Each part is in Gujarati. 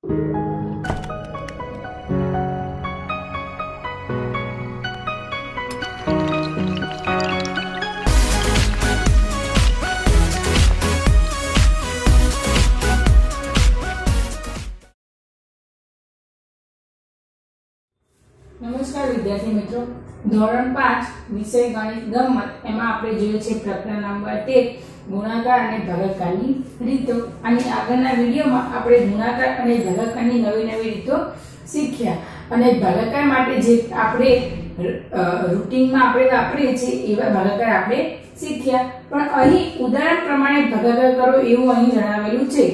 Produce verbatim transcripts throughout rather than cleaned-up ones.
નમસ્કાર વિદ્યાર્થી મિત્રો, ધોરણ પાંચ વિષય ગણિત ગમ્મત એમાં આપણે જોઈએ છે પ્રકરણ નંબર તેર ગુણાકાર અને ભાગાકારની રીતો। અને આગળના વિડિયોમાં આપણે ગુણાકાર અને ભાગાકારની નવી નવી રીતો શીખ્યા અને ભાગાકાર માટે જે આપણે રૂટીનમાં આપણે વાપરીએ છીએ એવા ભાગાકાર આપણે શીખ્યા। પણ અહીં ઉદાહરણ પ્રમાણે ભાગાકાર કરો એવું અહીં જણાવેલું છે।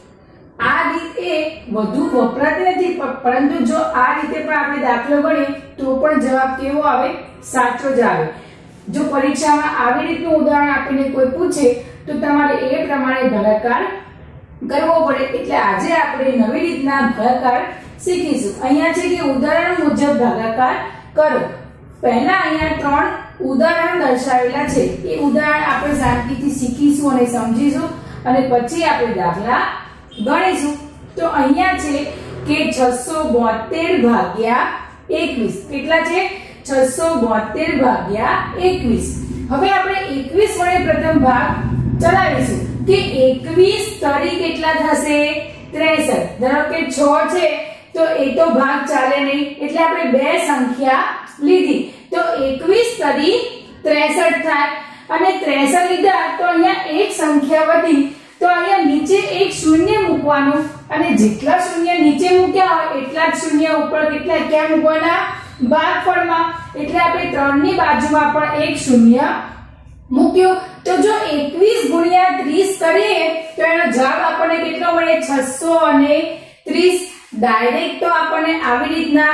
આ રીત એ વધુ વપરાતી નથી, પરંતુ જો આ રીતે પણ આપણે દાખલો ગણીએ તો પણ જવાબ કેવો આવે? સાચો જ આવે। જો પરીક્ષામાં આવી રીતનું ઉદાહરણ આપીને કોઈ પૂછે તો તમારે એ પ્રમાણે ભાગાકાર કરવો પડે। એટલે આજે આપણે નવી રીતના ભાગાકાર શીખીશું। અહીંયા છે કે ઉદાહરણ મુજબ ભાગાકાર કરો। પહેલા અહીંયા ત્રણ ઉદાહરણ દર્શાવેલા છે, એ ઉદાહરણ આપણે શાંતિથી શીખીશું અને સમજીશું અને પછી આપણે દાખલા ગણીશું। તો અહીંયા છે કે છસો બોતેર ભાગ્યા એકવીસ કેટલા છે? છસો બોતેર ભાગ્યા એકવીસ। હવે આપણે એકવીસ વડે પ્રથમ ભાગ ચલાવીશું કે એકવીસ તરી કેટલા થશે? ત્રેસઠ। ધારો કે છ છે તો એ તો ભાગ ચાલે નહીં, એટલે આપણે બે સંખ્યા લીધી તો એકવીસ તરી ત્રેસઠ થાય અને ત્રેસઠ લીધા તો અહીંયા એક સંખ્યા વધી તો અહીંયા નીચે એક શૂન્ય મૂકવાનું અને જેટલા શૂન્ય નીચે મૂક્યા હોય એટલા જ શૂન્ય ઉપર કેટલા ક્યાં મૂકવાના? ભાગફળમાં। એટલે આપણે ત્રણ ની બાજુમાં પણ એક શૂન્ય મૂક્યો। તો જો એકવીસ ગુણ્યા ત્રીસ કરીએ તો એનો જવાબ આપણને કેટલો મળે? છસો અને ત્રીસ। ડાયરેક્ટ તો આપણને આવી રીતના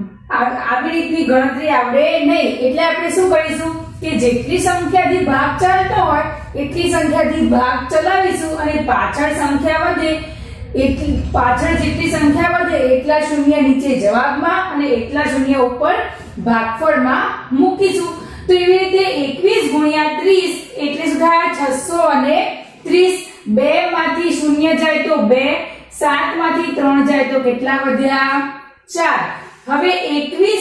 આવી રીતની ગણતરી આવડે નહીં, એટલે આપણે શું કરીશું કે જેટલી સંખ્યાથી ભાગ ચાલતો હોય એટલી સંખ્યાથી ભાગ ચલાવીશું અને પાછળ સંખ્યા વધે એટલી પાછળ જેટલી સંખ્યા વધે એટલા શૂન્ય નીચે જવાબમાં અને એટલા શૂન્ય ઉપર ભાગફળમાં મૂકીશું। તો એવી રીતે એકવીસ ગુણ્યા ત્રીસ એટલે શું થાય? છસો અને ત્રીસ। બે માંથી શૂન્ય જાય તો બે, સાત માંથી ત્રણ જાય તો કેટલા વધ્યા? ચાર। હવે એકવીસ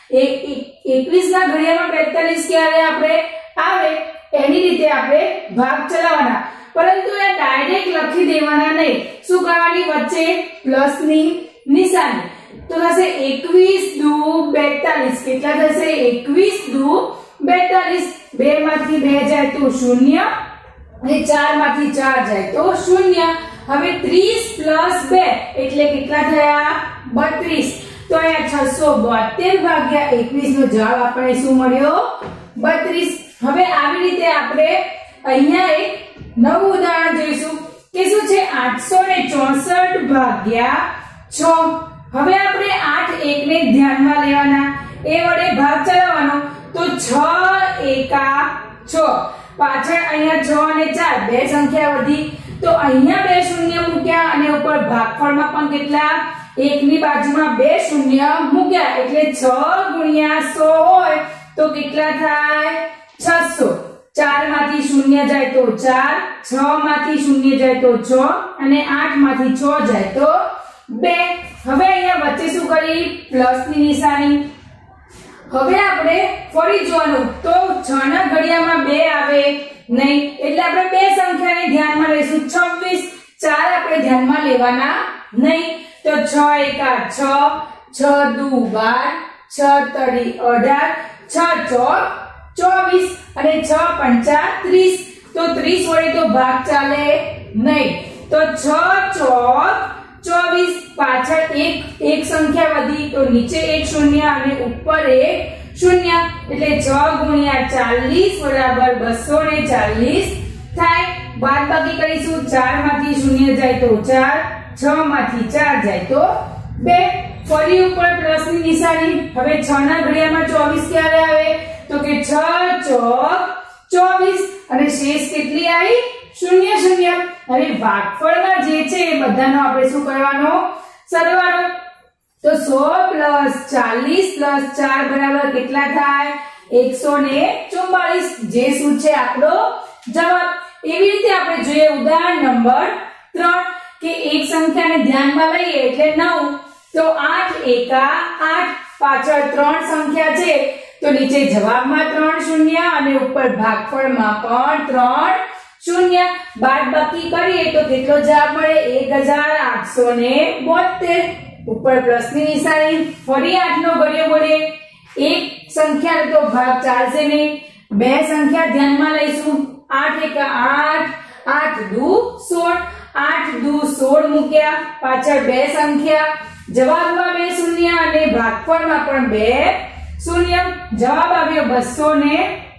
એકવીસ ના ઘડિયામાં બેતાલીસ ક્યારે આપણે આવે એની રીતે આપણે ભાગ ચલાવવાના, પરંતુ એ ડાયરેક્ટ લખી દેવાના નહીં। શું કરવાની? વચ્ચે પ્લસ ની નિશાની। તો થશે એકવીસ દુ બેતાલીસ કેટલા થશે? એકવીસ દુ બેતાલીસ। બે માંથી બે જાય તો શૂન્ય અને ચાર માંથી ચાર જાય તો શૂન્ય। હવે ત્રીસ પ્લસ બે એટલે કેટલા થયા? બત્રીસ। તો અહીંયા છસો બોતેર ભાગ્યા એકવીસ નો જવાબ આપણને શું મળ્યો? બત્રીસ। હવે આવી રીતે આપણે અહીંયા એક નવું ઉદાહરણ જોઈશું કે શું છે? આઠસો ચોસઠ ભાગ્યા છ। હવે આપણે આઠ એક ને ધ્યાનમાં લેવાના, એ વડે ભાગ ચલાવવાનો તો છ એકા છ। પાછળ અહીંયા છ અને ચાર બે સંખ્યા વધી તો અહીંયા બે શૂન્ય મૂક્યા અને ઉપર ભાગફળમાં પણ કેટલા? એક ની બાજુમાં બે શૂન્ય મૂક્યા એટલે છ ગુણ્યા સો હોય તો કેટલા થાય? છસો। ચાર માંથી શૂન્ય જાય તો ચાર, છ માંથી શૂન્ય જાય તો છ અને આઠ માંથી છ જાય તો બે। હવે અહીંયા વચ્ચે શું કરી? પ્લસ ની નિશાની। હવે આપણે ફરી જોવાનું તો છ ના ઘડિયામાં બે આવે નહીં, એટલે આપણે બે સંખ્યાને ધ્યાનમાં લઈશું। છવ્વીસ। ચાર આપણે ધ્યાનમાં લેવાના નહીં, તો છ એકા છ, છ દુ બાર, છ તરી અઢાર, છ ચોક ચોવીસ અને છ પંચા ત્રીસ। તો ત્રીસ વડે તો ભાગ ચાલે નહીં, તો છ ચોક ચોવીસ। પાછળ એક એક સંખ્યા વધી તો નીચે એક શૂન્ય અને ઉપર એક શૂન્ય એટલે છ ગુણ્યા ચાલીસ બરાબર બસો ને ચાલીસ થાય। બાદબાકી કરીશું, ચાર માંથી શૂન્ય જાય તો ચાર, છ માંથી ચાર જાય તો બે। ફરી ઉપર પ્લસ ની નિશાની। હવે છ ના ઘડિયામાં ચોવીસ ક્યારે આવે? તો કે છ ચોક ચોવીસ અને શેષ કેટલી આવી? શૂન્ય શૂન્ય। હવે ભાગફળમાં જે છે એ બધાનો આપણે શું કરવાનો? સરવાળો। તો સો પ્લસ ચાલીસ પ્લસ ચાર બરાબર કેટલા થાય? એકસો ને ચુમ્માલીસ, જે શું છે આપણો જવાબ। એવી રીતે આપણે જોઈએ ઉદાહરણ નંબર ત્રણ કે એક સંખ્યાને ધ્યાનમાં લઈએ એટલે નવ, તો આઠ એકા આઠ, પાછળ ત્રણ સંખ્યા છે તો નીચે જવાબમાં ત્રણ શૂન્ય અને ઉપર ભાગફળમાં પણ ત્રણ શૂન્ય. બાદબાકી કરીએ તો કેટલો જવાબ મળે? એક હજાર આઠસો બોતેર. ઉપર પ્લસની નિશાની. ફરી આઠ નો ઘડિયો બોલીએ. એક સંખ્યા તો ભાગ ચાલશે નહીં, બે સંખ્યા ધ્યાનમાં લઈશું. આઠ એકા આઠ, આઠ દુ સોળ, આઠ દુ સોળ મૂક્યા, પાછળ બે સંખ્યા, જવાબમાં બે શૂન્ય અને ભાગફળમાં પણ બે શૂન્ય. જવાબ આવ્યો બસો ને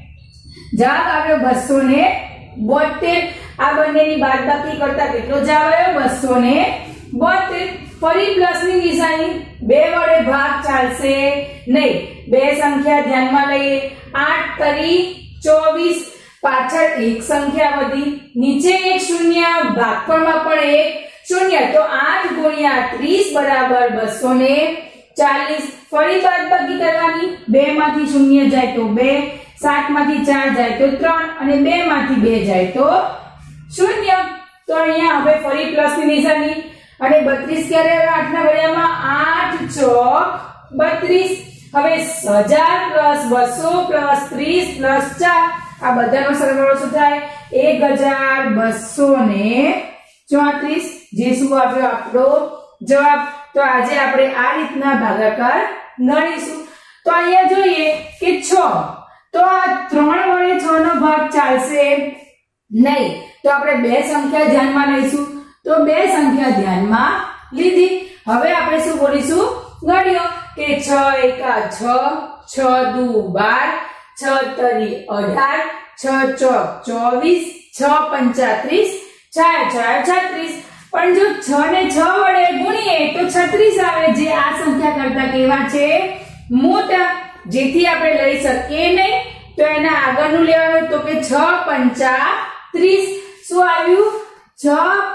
જવાબ આવ્યો બસો ને બોતેર. આ બંનેની બાદબાકી કરતા કેટલો જવાબ આવ્યો? બસો ને બોતેર. ફરી પ્લસની નિશાની. બે વડે ભાગ ચાલશે નહીં, બે સંખ્યા ધ્યાનમાં લઈએ. આઠ તરી ચોવીસ, પાછળ એક સંખ્યા વધી, નીચે એક શૂન્ય, ભાગફળમાં પણ એક શૂન્ય, તો આઠ ગુણ્યા ત્રીસ બરાબર બસો ને ચાલીસ. ફરી બાદબાકી કરવાની. બે માંથી શૂન્ય જાય તો બે, સાત માંથી ચાર જાય તો ત્રણ અને બે માંથી બે જાય તો શૂન્ય. તો અહીંયા હવે ફરી પ્લસ ની નિશાની અને બત્રીસ ક્યારે આવે? આઠ ના ઘડિયામાં આઠ ચોક બત્રીસ. હવે હજાર પ્લસ બસો પ્લસ ત્રીસ પ્લસ ચાર, આ બધાનો સરવાળો શું થાય? એક હજાર બસો ને ચોત્રીસ. જે શું આવ્યો આપણો જવાબ? તો આજે આપણે આ રીતના ભાગાકાર ગણીશું. તો અહીંયા જોઈએ કે છ, તો આ ત્રણ વડે છ નો ભાગ ચાલશે નહીં, તો આપણે બે સંખ્યા ધ્યાનમાં લઈશું. તો બે સંખ્યા ધ્યાનમાં લીધી. હવે આપણે શું બોલીશું? ગણ્યો કે છ એકા છ, છ દુ બાર, છ તરી અઢાર, છ ચોક ચોવીસ, છ પંચા ત્રીસ, ચાર ચાર છત્રીસ. પણ જો છ ને છ વડે ગુણીએ તો છત્રીસ આવે, જે આ સંખ્યા કરતા કેવા છે? મોટા. જેથી આપણે લઈ શકીએ નહીં, તો એના આગળનું લેવાનું. તો કે છ પંચા ત્રીસ. શું આવ્યું? છ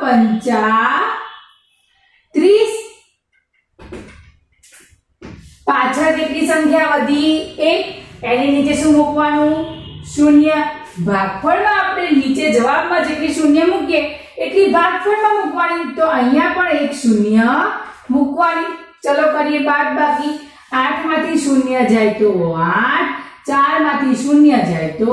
પંચા ત્રીસ. પાછળ કેટલી સંખ્યા વધી? એક. એની નીચે શું મૂકવાનું? શૂન્ય. ભાગફળમાં આપણે નીચે જવાબમાં જેટલી શૂન્ય મૂકીએ એટલી ભાગફળમાં મૂકવાની, તો અહીંયા પણ એક શૂન્ય મૂકવાની. ચલો કરીએ બાદબાકી. આઠ માંથી શૂન્ય જાય તો આઠ, ચાર માંથી શૂન્ય જાય તો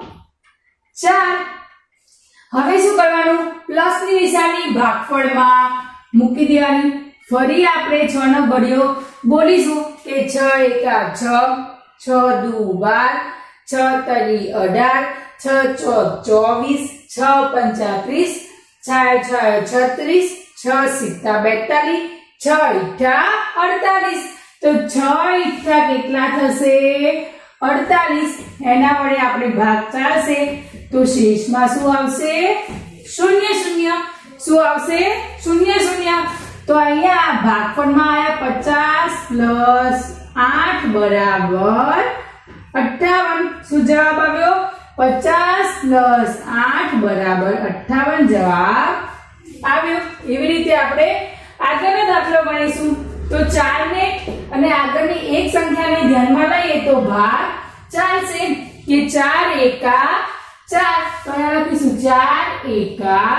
ચાર. હવે શું કરવાનું? પ્લસ ની નિશાની ભાગફળમાં મૂકી દેવાની. ફરી આપણે છ નો ઘડિયો બોલીશું કે છ એકા છ, છ દુ બાર, છ તરી અઢાર, છ ચોક ચોવીસ, છ પંચા ત્રીસ, ચાર છ છત્રીસ, છ સિત્તા બેતાલીસ, છ ઈઠા અડતાલીસ. તો છ ઈઠા કેટલા થશે? અડતાલીસ. એના વડે આપણે ભાગ ચાલશે તો શેષમાં શું આવશે? શૂન્ય શૂન્ય. શું આવશે? શૂન્ય શૂન્ય. તો અહીંયા ભાગફળમાં આયા પચાસ પ્લસ આઠ બરાબર અઠ્ઠાવન. શું જવાબ આવ્યો? પચાસ પ્લસ આઠ બરાબર અઠ્ઠાવન જવાબ આવ્યો. એવી રીતે આપણે આગળનો દાખલો ગણીશું. તો ચાર ને અને આગળની એક સંખ્યાને ધ્યાનમાં લઈએ તો ભાગ ચાલશે કે ચાર એકા ચાર. તો અહીંયા લખીશું ચાર એકા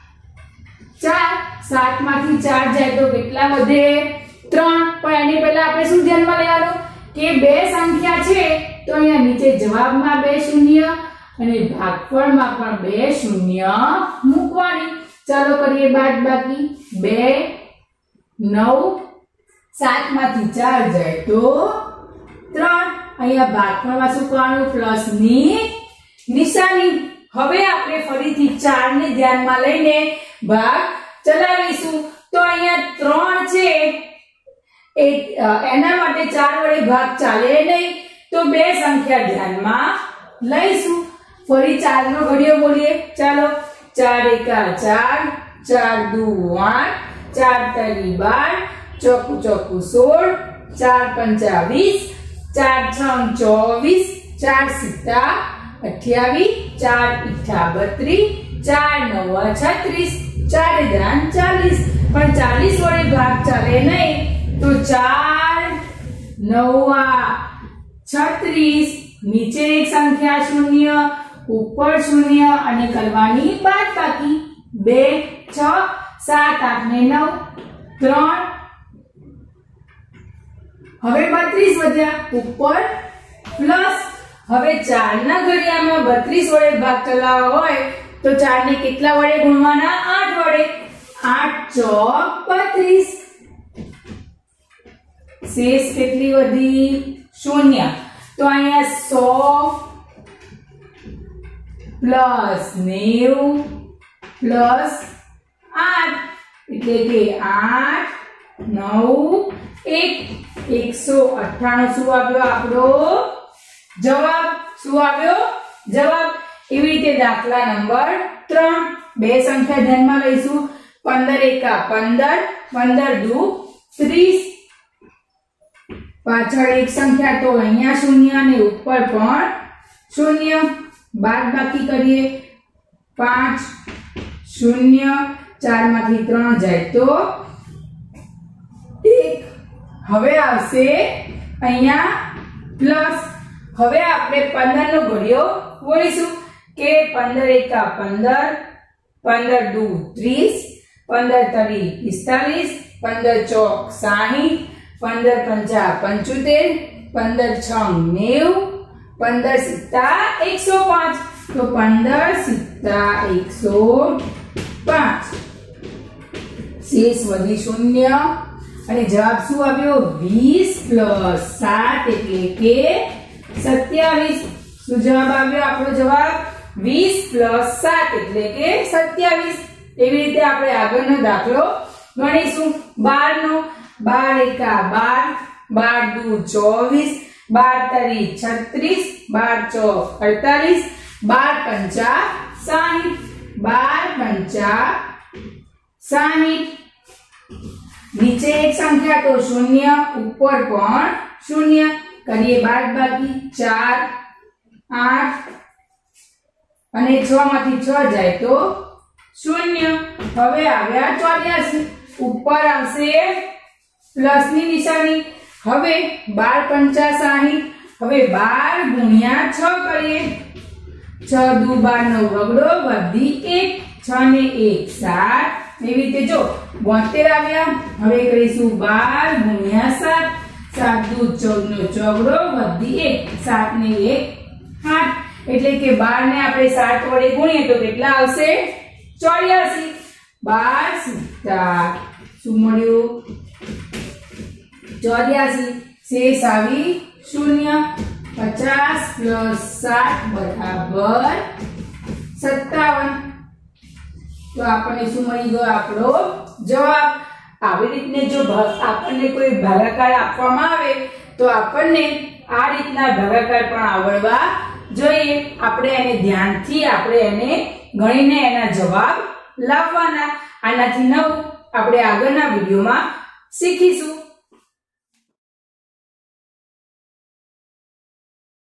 ચાર. સાત માંથી ચાર જાય તો કેટલા વધે? ત્રણ. પણ એની પહેલા આપણે શું ધ્યાનમાં લેવાનું કે બે સંખ્યા છે, તો અહીંયા નીચે જવાબમાં બે શૂન્ય અને ભાગફળમાં પણ બે શૂન્ય મૂકવાની. ચાલો કરીએ બાદબાકી. બે, નવ, સાત માંથી ચાર જાય તો ત્રણ. અહીંયા ભાગફળમાં શું કરવાનું? પ્લસ ની નિશાની. હવે આપણે ફરીથી ચાર ને ધ્યાનમાં લઈને ભાગ ચલાવીશું. તો અહીંયા ત્રણ છે, એના માટે ચાર વડે ભાગ ચાલે નહીં, તો બે સંખ્યા ધ્યાનમાં લઈશું. ફરી ચાર નો ઘડિયો બોલીએ. ચાલો. ચાર એકા ચાર, ચાર દુ આઠ, ચાર તરી બાર, ચોકુ ચોકુ સોળ, ચાર પંચા વીસ, ચાર છ ચોવીસ, ચાર સિત્તા અઠ્યાવીસ, ચાર ઈઠા બત્રીસ, ચાર નવ છત્રીસ, ચાર દાન ચાલીસ. પણ ચાલીસ વડે ભાગ ચાલે નહીં, તો ચાર નવા છત્રીસ. નીચે એક સંખ્યા શૂન્ય, ઉપર શૂન્ય અને કરવાની બાદબાકી. બે છ સાત આઠ ને નવ ત્રણ. હવે બત્રીસ વધ્યા ઉપર પ્લસ. હવે ચાર ના ઘડિયામાં બત્રીસ વડે ભાગ ચલાવવો હોય તો ચાર ને કેટલા વડે ગુણવાના? આઠ વડે. આઠ ચોક બત્રીસ. શેષ કેટલી વધી? શૂન્ય. તો અહીંયા સો પ્લસ નેવું પ્લસ આઠ એટલે કે આઠ નવ એક. એકસો અઠ્ઠાણું શું આવ્યો આપણો જવાબ? શું આવ્યો જવાબ? એવી રીતે દાખલા નંબર ત્રણ. બે સંખ્યા ધ્યાનમાં લઈશું. પંદર એકા પંદર, પંદર દુ ત્રીસ. પાછળ એક સંખ્યા તો અહીંયા શૂન્ય અને ઉપર પણ શૂન્ય. બાદબાકી કરીએ. પાંચ શૂન્ય, ચાર માંથી ત્રણ જાય તો એક. હવે આવશે અહીંયા પ્લસ. હવે આપણે પંદર નો ઘડિયો બોલીશું કે પંદર એકા પંદર, પંદર દુ ત્રીસ, પંદર તરી પિસ્તાલીસ, પંદર ચોક સાહીઠ, પંદર પંચા પંચોતેર, પંદર છંગ નેવું, પંદર સિત્તા એકસો પાંચ. તો પંદર સિત્તા એકસો પાંચ. શેષ વધી શૂન્ય અને જવાબ શું આવ્યો? વીસ પ્લસ સાત એટલે કે સત્યાવીસ. શું જવાબ આવ્યો? આપણો જવાબ વીસ પ્લસ સાત એટલે કે સત્યાવીસ. એવી રીતે આપણે આગળનો દાખલો ગણીશું. બાર નો. બાર એકા બાર, બાર દુ ચોવીસ, બાર તરી છત્રીસ, બાર ચોક અડતાલીસ, બાર પંચા સાહીઠ, બાર પંચા સાહીઠ. નીચે એક સંખ્યા તો શૂન્ય, ઉપર પણ શૂન્ય. કરીએ બાદબાકી. ચાર આઠ અને છ માંથી છ જાય તો શૂન્ય. હવે આવ્યા ચોર્યાસી. ઉપર આવશે પ્લસ ની નિશાની. હવે બાર પંચા સાહીઠ. હવે બાર ગુણ્યા છ કરીએ. છ દુ બાર નો વગડો વધી એક. છ ને એક સાત. એવી રીતે જો બોતેર આવ્યા. હવે કરીશું બાર ગુણ્યા સાત. સાત દુ ચૌદ નો ચોગડો વધી એક. સાત ને એક આઠ. એટલે કે બાર ને આપણે સાત વડે ગુણીએ તો કેટલા આવશે? ચોર્યાસી. બાર સિત્તા શું મળ્યું? ચોર્યાસી. શેષ આવી શૂન્ય. પચાસ પ્લસ સાત બરાબર સત્તાવન. તો આપણને શું મળી ગયો? આપણો જવાબ. આવી રીતને જો આપણને કોઈ ભાગાકાર આપવામાં આવે તો આપણને આ રીતના ભાગાકાર પણ આવડવા જોઈએ. આપણે એને ધ્યાનથી આપણે એને ગણીને એના જવાબ લાવવાના. આનાથી નવ આપણે આગળના વિડીયોમાં શીખીશું.